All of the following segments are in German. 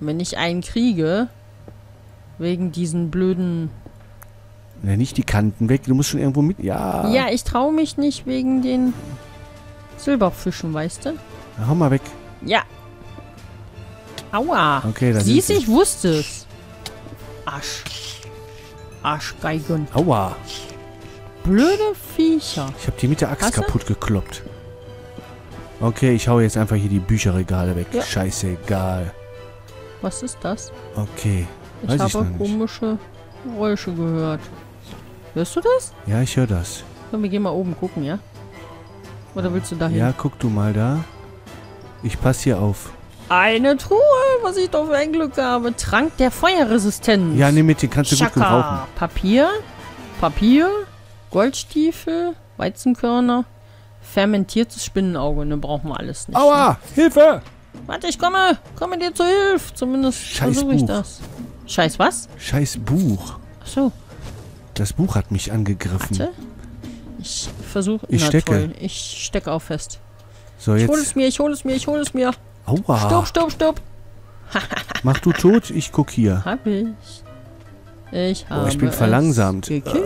wenn ich einen kriege, wegen diesen blöden... Ja, nicht die Kanten weg, du musst schon irgendwo mit... Ja. Ja, ich traue mich nicht wegen den Silberfischen, weißt du? Na, hau mal weg. Ja. Aua. Okay, da Siehst du, sind ich wusste es. Arsch. Arschgeigen. Aua. Blöde Viecher. Ich habe die mit der Axt Hast du? kaputt gekloppt. Okay, ich hau jetzt einfach hier die Bücherregale weg. Ja. Scheißegal. Was ist das? Okay. Ich Weiß ich habe noch nicht. komische Geräusche gehört. Hörst du das? Ja, ich höre das. Komm, wir gehen mal oben gucken, ja? Oder willst du dahin? Ja, guck du mal da. Ich passe hier auf. Eine Truhe, was ich doch für ein Glück habe. Trank der Feuerresistenz. Ja, nimm mit, den kannst du gut gebrauchen. Papier, Goldstiefel, Weizenkörner, fermentiertes Spinnenauge. Ne, brauchen wir alles nicht. Aua! Hilfe! Warte, ich komme dir zur Hilfe. Zumindest Scheiß versuche ich Buch. das. Scheiß was? Scheiß Buch. Achso, Das Buch hat mich angegriffen. warte. Ich versuche... Ich stecke. Toll. Ich stecke auch fest. So, Ich hole es jetzt. mir, ich hole es mir. Aua! Stopp. Mach du tot, ich guck hier. Hab ich. Ich habe Ich bin es verlangsamt. gekillt.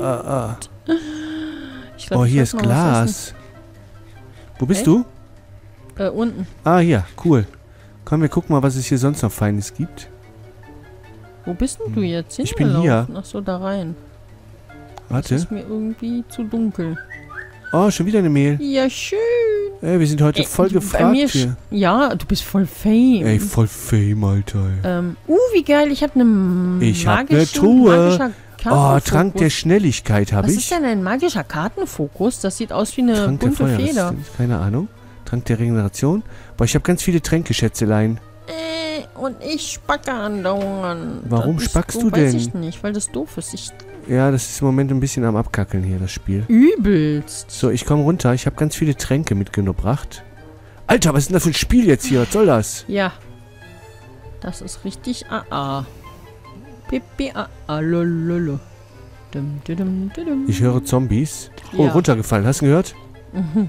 Ich glaub, Oh, ich hier weiß ist noch was Glas. Wo bist Hey? du? Unten. Ah, hier. Cool. Komm, wir gucken mal, was es hier sonst noch Feines gibt. Wo bist denn du jetzt Ich bin hier. hingelaufen? Ach so, da rein. Das Warte. ist mir irgendwie zu dunkel. Oh, schon wieder eine Mail. Ja, schön. Ey, wir sind heute voll Bei gefragt mir hier. ja, du bist voll Fame. Ey, voll Fame, Alter. Wie geil. Ich habe eine Ich hab magische, eine Truhe. magischer Oh, Kartenfokus. Trank der Schnelligkeit habe Was ich. ist denn ein magischer Kartenfokus? Das sieht aus wie eine Trank der bunte Feder. Feuerresistenz, keine Ahnung. Trank der Regeneration. Boah, ich habe ganz viele Tränkeschätzelein. Und ich spacke andauernd. Warum Das ist spackst doof, du denn? Weiß ich nicht, weil das doof ist. Ja, das ist im Moment ein bisschen am Abkackeln hier, das Spiel. Übelst. So, ich komme runter. Ich habe ganz viele Tränke mitgebracht. Alter, was ist denn das für ein Spiel jetzt hier? Was soll das? Ja. Das ist richtig AA. Pipi AA lololo. Dum, dum, dum, dum. Ich höre Zombies. Oh, Ja. runtergefallen. Hast du ihn gehört? Mhm.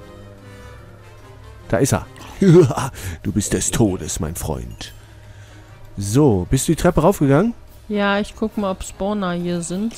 Da ist er. Du bist des Todes, mein Freund. So, bist du die Treppe raufgegangen? Ja, ich guck mal, ob Spawner hier sind.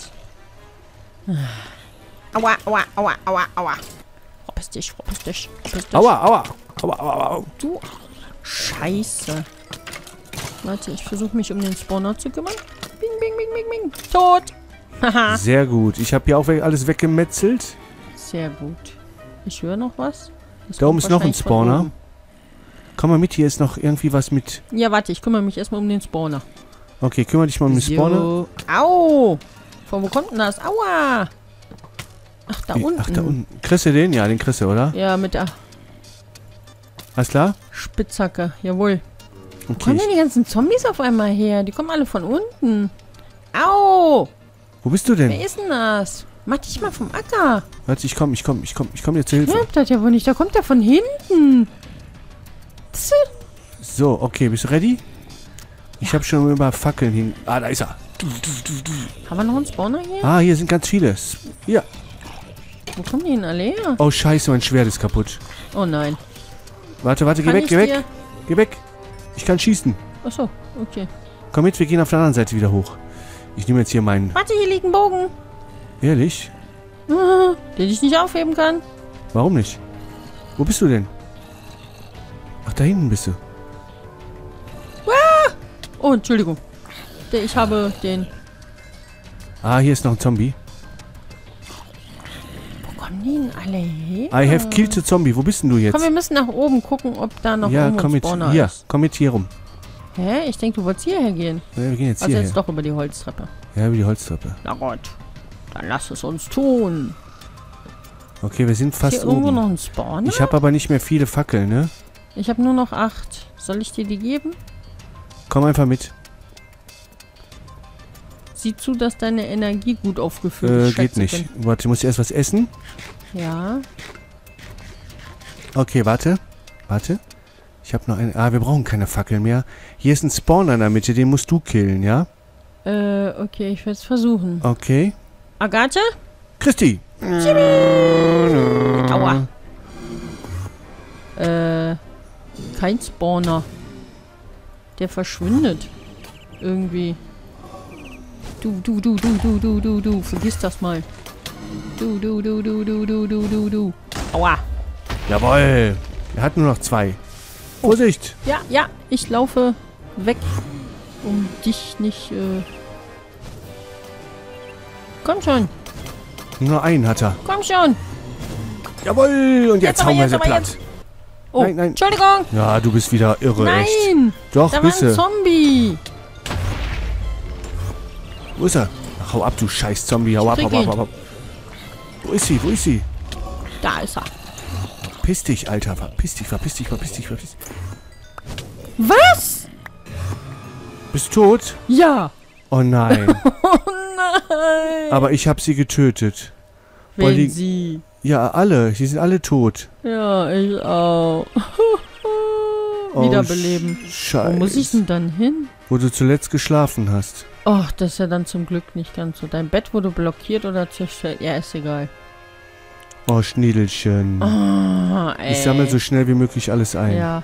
Aua, aua, aua, aua, aua. Verpiss dich. Aua, aua. Aua, aua, aua. Du Scheiße. Warte, ich versuche mich um den Spawner zu kümmern. Bing, bing, bing, bing, bing. Tot. Haha. Sehr gut. Ich habe hier auch alles weggemetzelt. Sehr gut. Ich höre noch was. Das Da oben kommt ist noch ein wahrscheinlich von Spawner. oben. Komm mal mit, hier ist noch irgendwie was mit... Ja, warte, ich kümmere mich erstmal um den Spawner. Okay, kümmere dich mal um den Spawner. So. Au! Von wo kommt denn das? Aua! Ach, da unten. Ach, da unten. Kriegst du den? Ja, den kriegst du, oder? Ja, mit der Alles klar? Spitzhacke. Jawohl. Wo Okay. kommen denn die ganzen Zombies auf einmal her? Die kommen alle von unten. Au! Wo bist du denn? Wer ist denn das? Mach dich mal vom Acker. Warte, ich komm dir zur Hilfe. Glaubt das ja wohl nicht. Da kommt der von hinten. Tse. So, okay, bist du ready? Ich habe schon über Fackeln hin... Ah, da ist er. Haben wir noch einen Spawner hier? Ah, hier sind ganz viele. Hier. Wo kommen die denn alle her? Oh, scheiße, mein Schwert ist kaputt. Oh nein. Warte, geh Kann weg, ich geh weg. dir- Geh weg. Ich kann schießen. Achso, okay. Komm mit, wir gehen auf der anderen Seite wieder hoch. Ich nehme jetzt hier meinen... Warte, hier liegt ein Bogen. Ehrlich? Den ich nicht aufheben kann. Warum nicht? Wo bist du denn? Ach, da hinten bist du. Oh, Entschuldigung. Ich habe den... Ah, hier ist noch ein Zombie. Wo kommen die denn alle her? I have killed the Zombie. Wo bist denn du jetzt? Komm, wir müssen nach oben gucken, ob da noch Ja, irgendwo komm ein mit. Spawner Hier, ist. komm mit hier rum. Hä? Ich denke, du wolltest hierher gehen. Ja, wir gehen jetzt Also hierher. jetzt doch über die Holztreppe. Ja, über die Holztreppe. Na Gott. Dann lass es uns tun. Okay, wir sind Ist hier fast irgendwo noch oben. ein Spawner? Ich habe aber nicht mehr viele Fackeln, ne? Ich habe nur noch 8. Soll ich dir die geben? Komm einfach mit. Sieh zu, dass deine Energie gut aufgefüllt ist. Geht nicht. Warte, muss ich erst was essen? Ja. Okay, warte. Warte. Ich habe noch eine... Ah, wir brauchen keine Fackeln mehr. Hier ist ein Spawner in der Mitte, den musst du killen, ja? Okay, ich werde es versuchen. Okay. Agathe? Christi! Aua. Kein Spawner. Der verschwindet. Irgendwie. Du. Vergiss das mal. Du. Aua. Jawohl. Er hat nur noch 2. Vorsicht. Ja. Ich laufe weg. Um dich nicht, Komm schon. Nur einen hat er. Komm schon. Jawohl. Und jetzt hauen wir sie platt. Jetzt. Oh, Nein. Entschuldigung. Ja, du bist wieder irre, echt. Nein. Doch, Da war bist ein du. Zombie. Wo ist er? Ach, hau ab, du scheiß Zombie. Hau ab. Krieg ihn. Wo ist sie? Da ist er. Piss dich, Alter. Verpiss dich. Was? Bist du tot? Ja. Oh nein. Oh nein. Aber ich habe sie getötet. Weil Wen die- sie? Ja, alle. Die sind alle tot. Ja, ich auch. Oh, Wiederbeleben. Scheiße. Wo muss ich denn dann hin? Wo du zuletzt geschlafen hast. Ach, das ist ja dann zum Glück nicht ganz so. Dein Bett wurde blockiert oder zerstört. Ja, ist egal. Oh, Schniedelchen. Ah, ey. Ich sammle so schnell wie möglich alles ein. Ja.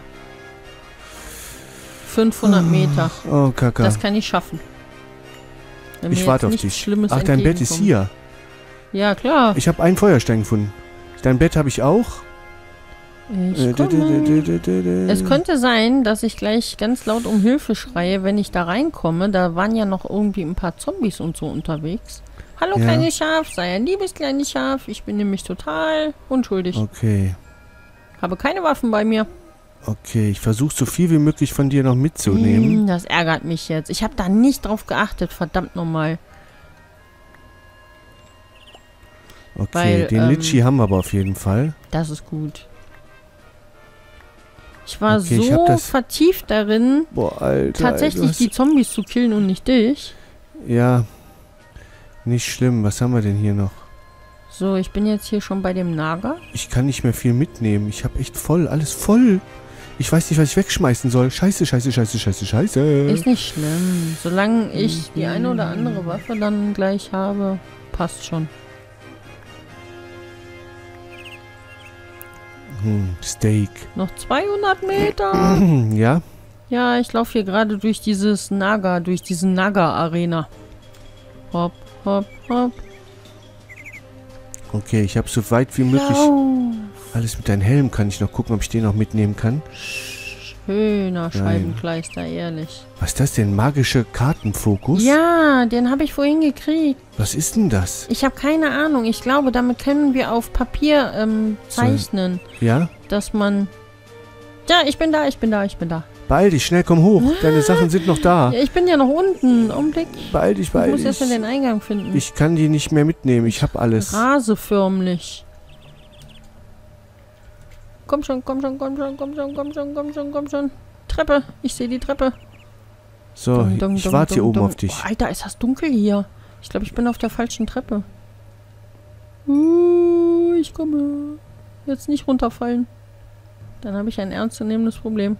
500 Meter. Oh, Kaka. Das kann ich schaffen. Wenn mir Ich warte jetzt auf nichts dich. Schlimmes Ach, dein Bett ist entgegenkommt. hier. Ja, klar. Ich habe einen Feuerstein gefunden. Dein Bett habe ich auch. Ich komme. Es könnte sein, dass ich gleich ganz laut um Hilfe schreie, wenn ich da reinkomme. Da waren ja noch irgendwie ein paar Zombies und so unterwegs. Hallo, Ja. kleines Schaf. Sei ein liebes kleines Schaf. Ich bin nämlich total unschuldig. Okay. Habe keine Waffen bei mir. Okay, ich versuche so viel wie möglich von dir noch mitzunehmen. Das ärgert mich jetzt. Ich habe da nicht drauf geachtet. Verdammt nochmal. Okay, Weil, den Litschi haben wir aber auf jeden Fall. Das ist gut. Ich war Okay, ich hab so das- vertieft darin, Boah, Alter. tatsächlich die Zombies zu killen und nicht dich. Ja, nicht schlimm. Was haben wir denn hier noch? So, ich bin jetzt hier schon bei dem Nager. Ich kann nicht mehr viel mitnehmen. Ich habe echt voll, alles voll. Ich weiß nicht, was ich wegschmeißen soll. Scheiße. Ist nicht schlimm. Solange ich die eine oder andere Waffe dann gleich habe, passt schon. Steak. Noch 200 Meter. Ja? Ja, ich laufe hier gerade durch dieses Naga, durch diesen Naga-Arena. Hopp. Okay, ich habe so weit wie möglich alles mit deinem Helm. Kann ich noch gucken, ob ich den noch mitnehmen kann. Schöner Scheibenkleister, ehrlich. Was ist das denn? Magische Kartenfokus? Ja, den habe ich vorhin gekriegt. Was ist denn das? Ich habe keine Ahnung. Ich glaube, damit können wir auf Papier zeichnen, Ja? dass man... Ja, ich bin da. Beeil dich, schnell, komm hoch. Deine Sachen sind noch da. Ja, ich bin ja noch unten. Augenblick. Beeil dich. Ich muss erst mal den Eingang finden. Ich kann die nicht mehr mitnehmen. Ich habe alles. Rase förmlich. Komm schon. Treppe. Ich sehe die Treppe. So, ich warte hier oben auf dich. Oh, Alter, ist das dunkel hier. Ich glaube, ich bin auf der falschen Treppe. Ich komme. Jetzt nicht runterfallen. Dann habe ich ein ernstzunehmendes Problem.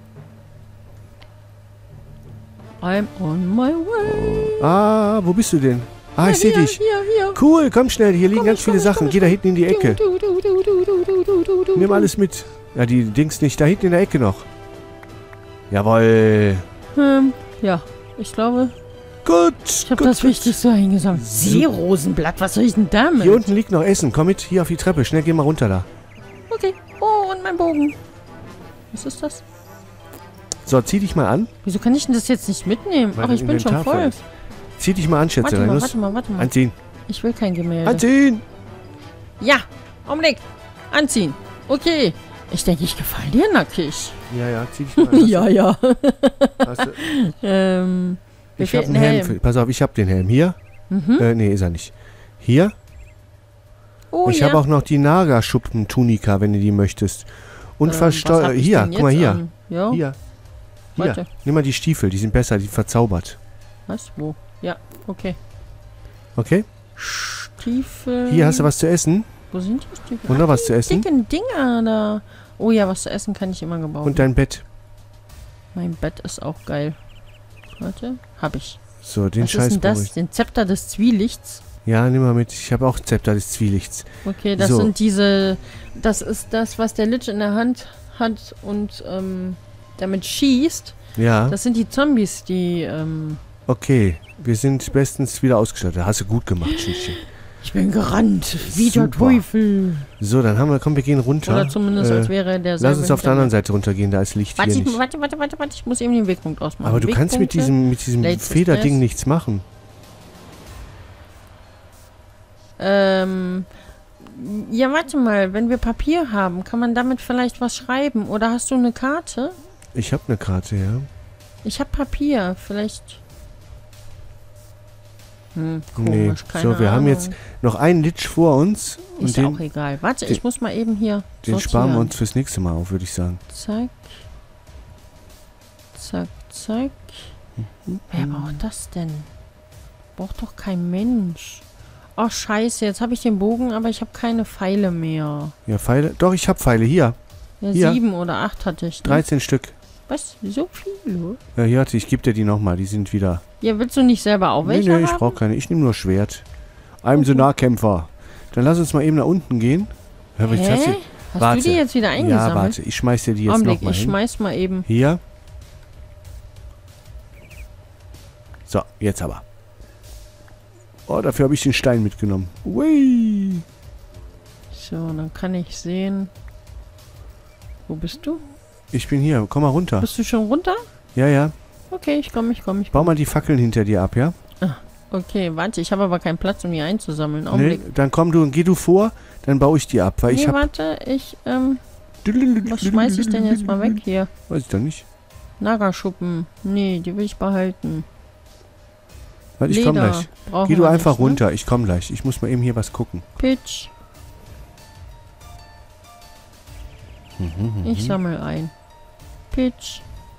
I'm on my way. Ah, wo bist du denn? Ah, ich sehe dich. Hier. Cool, komm schnell. Hier liegen ganz viele Sachen. Geh da hinten in die Ecke. Du. Nimm alles mit. Ja, die Dings nicht. Da hinten in der Ecke noch. Jawohl. Ja, ich glaube, Gut. ich habe das Wichtigste eingesammelt. Seerosenblatt, was soll ich denn damit? Hier unten liegt noch Essen. Komm mit, hier auf die Treppe. Schnell, geh mal runter da. Okay. Oh, und mein Bogen. Was ist das? So, zieh dich mal an. Wieso kann ich denn das jetzt nicht mitnehmen? Weil Ach, ich dein bin schon Inventar voll. voll ist. Zieh dich mal an, Schätzelein. Los. Warte mal. Anziehen. Ich will kein Gemälde. Anziehen. Ja, Augenblick. Anziehen. Okay. Ich denke, ich gefalle dir nackig. Ja, zieh dich mal an. Ja. Hast du, Mir ich fehlt hab ein einen Helm. Helm. Pass auf, ich hab den Helm. Hier? Nee, ist er nicht. Hier? Oh, Ich ja. habe auch noch die Naga-Schuppen-Tunika, wenn du die möchtest. Und was hab ich hier, denn guck mal jetzt hier. an? Ja, Hier. Warte. Nimm mal die Stiefel, die sind besser, die verzaubert. was? Wo? Ja, okay. Okay? Stiefel. Hier hast du was zu essen. Wo sind die Stiefel? Und noch was zu essen. Dicken Dinger da. Oh ja, was zu essen kann ich immer gebrauchen. Und dein Bett. Mein Bett ist auch geil. Warte, hab ich. So, den Was ist Scheiß denn brauch das? ich. Den Zepter des Zwielichts? Ja, nimm mal mit. Ich habe auch Zepter des Zwielichts. Okay, das So. sind diese... Das ist das, was der Lich in der Hand hat und damit schießt. Ja. Das sind die Zombies, die, Okay, wir sind bestens wieder ausgestattet. Hast du gut gemacht, Schnittchen. Ich bin gerannt, wie der Super. Teufel. So, dann haben wir, komm, wir gehen runter. Oder zumindest, als wäre der Lass uns auf der anderen Seite runtergehen, da ist Licht Warte, hier nicht. warte, ich muss eben den Wegpunkt ausmachen. Aber du kannst mit diesem Federding nichts machen. Ja, warte mal, wenn wir Papier haben, kann man damit vielleicht was schreiben? Oder hast du eine Karte? Ich habe eine Karte, ja. Ich habe Papier, vielleicht... Nee. Komisch, keine So, wir haben jetzt noch einen Litsch vor uns. Ist und auch egal. Warte, ich muss mal eben hier den sortieren. sparen wir uns fürs nächste Mal auf, würde ich sagen. Zack. Zack, zack. Wer braucht das denn? Braucht doch kein Mensch. Oh, scheiße, jetzt habe ich den Bogen, aber ich habe keine Pfeile mehr. Ja, Pfeile. Doch, ich habe Pfeile. Hier. Ja, Hier. 7 oder 8 hatte ich. Ne? 13 Stück. Was? So viele? Ja, hier hatte ich. Gebe dir die nochmal. Die sind wieder... Ja, willst du nicht selber auch welche Nee, ich haben? brauche keine. Ich nehme nur Schwert. I'm the Nahkämpfer. Dann lass uns mal eben nach unten gehen. Hör, Hä? Hast warte. du die jetzt wieder eingesammelt? Ja, warte. Ich schmeiß dir die jetzt Augenblick, nochmal ich hin. schmeiß mal eben. Hier. So, jetzt aber. Oh, dafür habe ich den Stein mitgenommen. Ui. So, dann kann ich sehen. Wo bist du? Ich bin hier. Komm mal runter. Bist du schon runter? Ja, ja. Okay, ich komme. Bau mal die Fackeln hinter dir ab, ja? Okay, warte, ich habe aber keinen Platz, um die einzusammeln. Nee, Augenblick. dann komm du und geh du vor, dann baue ich die ab, weil ich habe... warte, was schmeiß ich denn jetzt mal weg hier? Weiß ich doch nicht. Nagerschuppen. Nee, die will ich behalten. Warte, ich komm Leder gleich. brauchen Geh du wir einfach nicht, ne? runter, ich komm gleich. Ich muss mal eben hier was gucken. Pitch. Ich sammle ein. Pitch.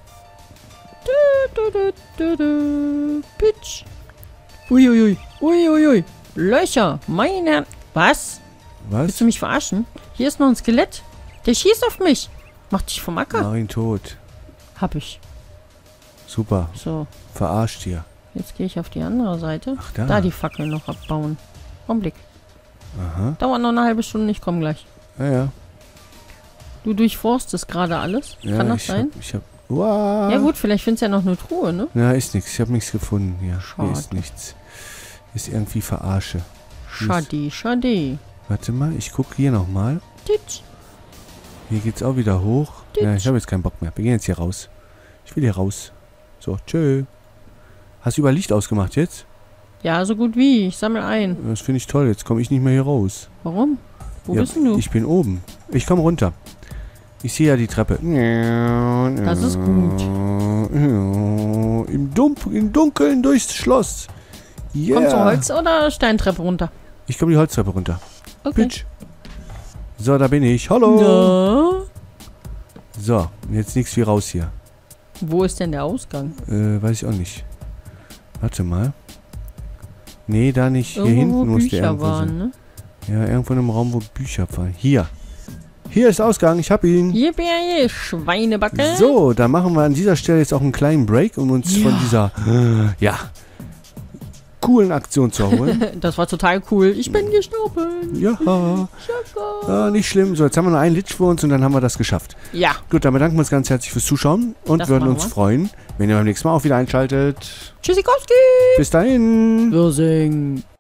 Pitch. Uiuiui. Uiuiui. Löcher. Meine... Was? Willst Was? du mich verarschen? Hier ist noch ein Skelett. Der schießt auf mich. Macht dich vom Acker. Nein, tot. Hab ich. Super. So, Verarscht hier. jetzt gehe ich auf die andere Seite. Ach, da. Da die Fackel noch abbauen. Augenblick. Aha. Dauert noch eine halbe Stunde, ich komme gleich. Ja, ja. Du durchforstest gerade alles. Ja, Kann das sein? Ich hab... Wow. Ja gut, vielleicht findest du ja noch eine Truhe, ne? Ja, ist nichts. Ich habe nichts gefunden hier. Schade. Hier ist nichts. Ist irgendwie Verarsche. Schade, schade. Warte mal, ich gucke hier nochmal. Titsch. Hier geht's auch wieder hoch. Ja, Titsch. ich habe jetzt keinen Bock mehr. Wir gehen jetzt hier raus. Ich will hier raus. So, tschö. Hast du über Licht ausgemacht jetzt? Ja, so gut wie. Ich sammle ein. Das finde ich toll. Jetzt komme ich nicht mehr hier raus. Warum? Wo Ja, bist denn du? Ich bin oben. Ich komme runter. Ich sehe ja die Treppe. Das ist gut. Im Dunkeln durchs Schloss. Yeah. Kommst du Holz- oder Steintreppe runter? Ich komme die Holztreppe runter. Okay. Pitch. So, da bin ich. Hallo. Ja. So, jetzt nichts wie raus hier. Wo ist denn der Ausgang? Weiß ich auch nicht. Warte mal. Nee, da nicht. Hier Irgendwo, hinten wo muss der Bücher irgendwo waren, sein. ne? Ja, irgendwo in einem Raum, wo Bücher waren. Hier. Hier ist der Ausgang. Ich hab ihn. Yippie, Schweinebacke. So, da machen wir an dieser Stelle jetzt auch einen kleinen Break, um uns von dieser, coolen Aktion zu erholen. Das war total cool. Ich bin gestorben. Ja. Ja, nicht schlimm. So, jetzt haben wir noch einen Litsch vor uns und dann haben wir das geschafft. Ja. Gut, dann bedanken wir uns ganz herzlich fürs Zuschauen und Das würden machen uns wir. freuen, wenn ihr beim nächsten Mal auch wieder einschaltet. Tschüssikowski. Bis dahin. Wir singen.